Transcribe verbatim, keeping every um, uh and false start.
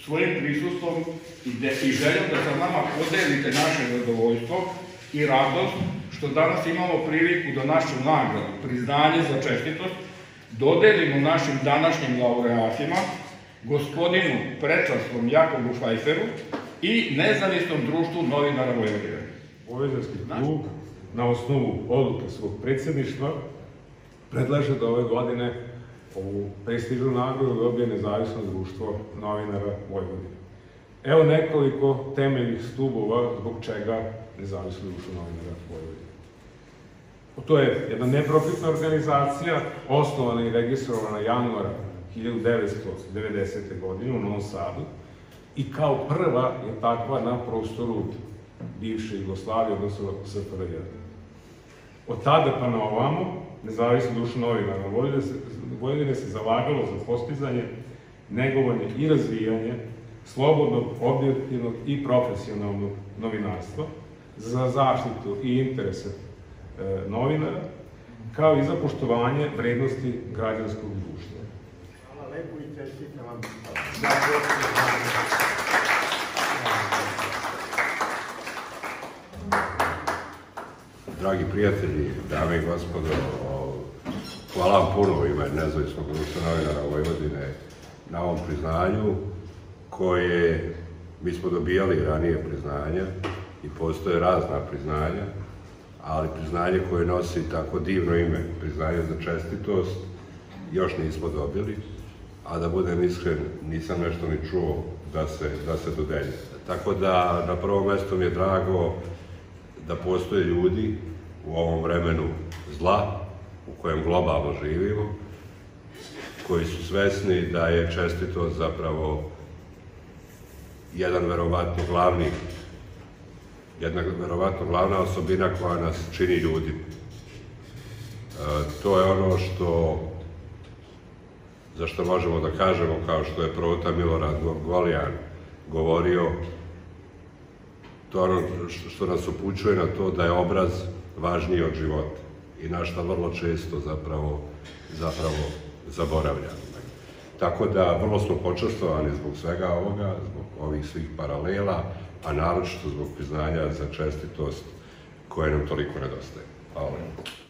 svojim prisustvom i željom da sa nama podelite naše zadovoljstvo i radost što danas imamo priliku da našu nagradu, priznanje za čestitost, dodelimo našim današnjim laureatima, gospodinu Prečasnom Jakobu Švajferu i Nezavisnom društvu novinara Vojvodine. Vojvođanski klub na osnovu odluke svog predsjedništva predlaže da ove godine ovu prestižnu nagradu dobije Nezavisno društvo novinara Vojvodine. Evo nekoliko temeljnih stubova zbog čega Nezavisno društvo novinara Vojvodine. To je jedna neprofitna organizacija, osnovana i registrovana januara hiljadu devetsto devedesete. godine u Novom Sadu i kao prva je takva na prostoru bivše Jugoslavije, odnosno S F R J. Od tada pa na ovamo, Nezavisno društvo novinara Vojvodine se zalagalo za postizanje, negovanje i razvijanje slobodnog, objektivnog i profesionalnog novinarstva, za zaštitu i interese novinara, kao i za poštovanje vrednosti građanskog društva. Hvala lepo i čestitam vam. Dragi prijatelji, dame i gospodo, hvala vam puno u ime Nezavisnog društva novinara Vojvodine na ovom priznanju koje mi smo dobijali ranije priznanja i postoje razna priznanja, ali priznanje koje nosi tako divno ime, priznanje za čestitost, još nismo dobili, a da budem iskren, nisam nešto ni čuo da se dodeljuje. Tako da na prvom mestu mi je drago da postoje ljudi u ovom vremenu zla u kojem globalno živimo, koji su svesni da je čestitost zapravo jedan verovatno glavni, jedna verovatno glavna osobina koja nas čini ljudima. To je ono što, za što možemo da kažemo, kao što je prota Milorad Gorgoljan govorio, to je ono što nas upućuje na to da je obraz važniji od života i na što vrlo često zapravo zaboravljamo. Tako da vrlo smo počastvovani zbog svega ovoga, zbog ovih svih paralela, a naročito zbog priznanja za čestitost koje nam toliko nedostaje. Hvala.